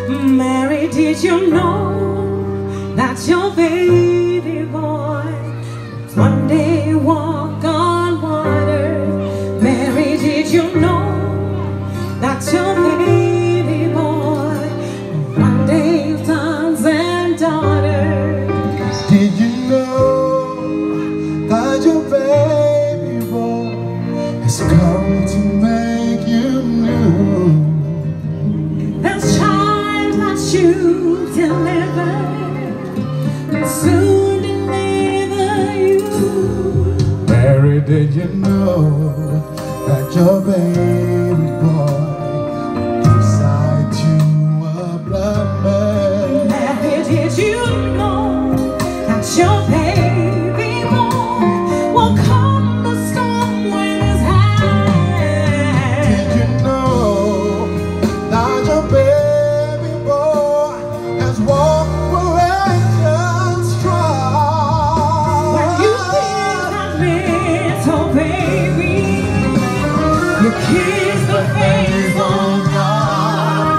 Mary, did you know that your baby boy one day walk on water? Mary, did you know that your baby boy one day sons and daughters? Did you know that your baby boy has come to make you new? This child that you delivered will soon deliver you. Mary, did you know that your baby boy inside you a blood man? Mary, did you know that your baby boy will calm the storm with his hand? Did you know that your baby boy has walked where angels trod? When you see that little baby, you kiss the face of God.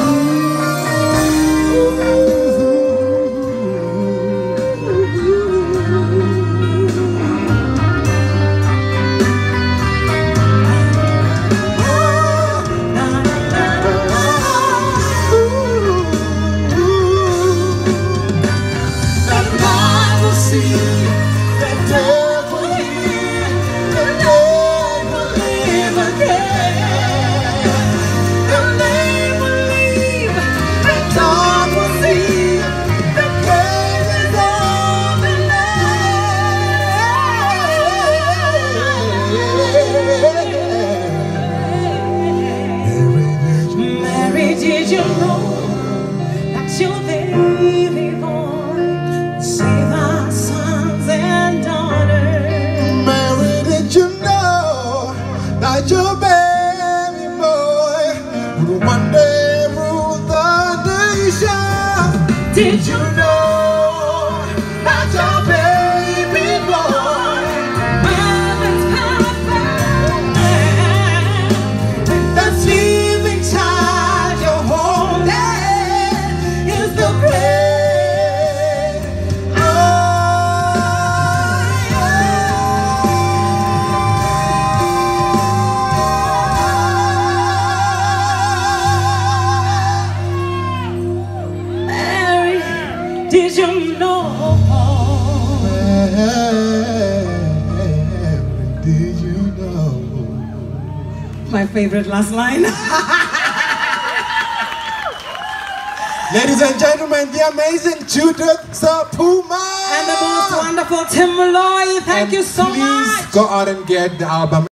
Mary, did you know that your baby boy will save our sons and daughters? Mary, did you know that your baby boy will one day rule the nation? Did you know that your baby boy heaven's perfect? that's living child you're holding is the great Mary, did you know? Mary, did you know? My favorite last line. Ladies and gentlemen, the amazing Judith Sephuma And the most wonderful Tim Moloi. Thank you so much. Please go out and get the album.